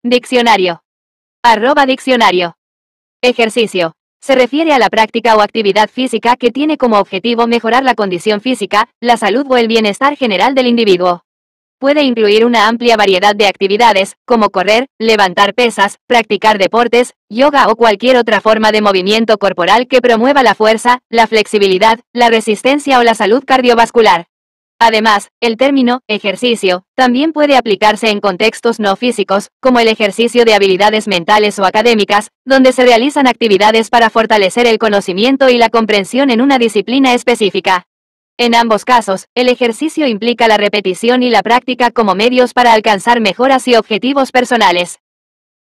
Diccionario. @diccionario. Ejercicio. Se refiere a la práctica o actividad física que tiene como objetivo mejorar la condición física, la salud o el bienestar general del individuo. Puede incluir una amplia variedad de actividades, como correr, levantar pesas, practicar deportes, yoga o cualquier otra forma de movimiento corporal que promueva la fuerza, la flexibilidad, la resistencia o la salud cardiovascular. Además, el término ejercicio también puede aplicarse en contextos no físicos, como el ejercicio de habilidades mentales o académicas, donde se realizan actividades para fortalecer el conocimiento y la comprensión en una disciplina específica. En ambos casos, el ejercicio implica la repetición y la práctica como medios para alcanzar mejoras y objetivos personales.